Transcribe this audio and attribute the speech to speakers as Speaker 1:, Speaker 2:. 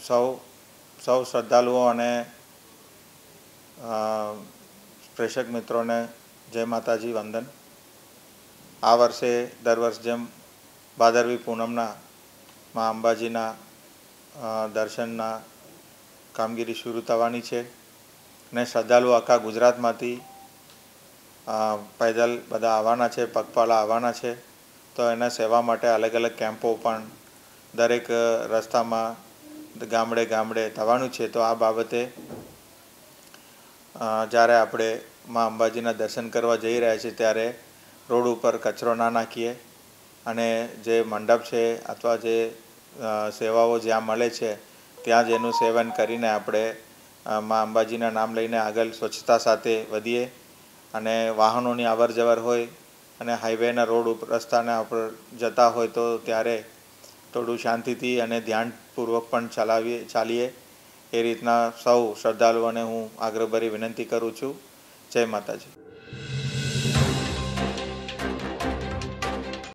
Speaker 1: સૌ શ્રદ્ધાળુઓ અને પ્રેક્ષક મિત્રોને જય માતાજી, વંદન। આ વર્ષે દર વર્ષ જેમ ભાદરવી પૂનમના માં અંબાજીના દર્શનના કામગીરી શરૂ થવાની છે અને શ્રદ્ધાળુઓ આખા ગુજરાતમાંથી પૈદલ બધા આવવાના છે, પગપાળા આવવાના છે। તો એના સેવા માટે અલગ અલગ કેમ્પો પણ દરેક રસ્તામાં ગામડે ગામડે થવાનું છે। તો આ બાબતે જ્યારે આપણે માં અંબાજીના દર્શન કરવા જઈ રહ્યા છીએ ત્યારે રોડ ઉપર કચરો ના નાખીએ અને જે મંડપ છે અથવા જે સેવાઓ જ્યાં મળે છે ત્યાં જ એનું સેવન કરીને આપણે માં અંબાજીના નામ લઈને આગળ સ્વચ્છતા સાથે વધીએ અને વાહનોની અવર જવર હોય અને હાઈવેના રોડ ઉપર રસ્તાના ઉપર જતા હોય તો ત્યારે થોડું શાંતિથી અને ધ્યાનપૂર્વક પણ ચાલીએ। એ રીતના સૌ શ્રદ્ધાળુઓને હું આગ્રહભરી વિનંતી કરું છું। જય માતાજી।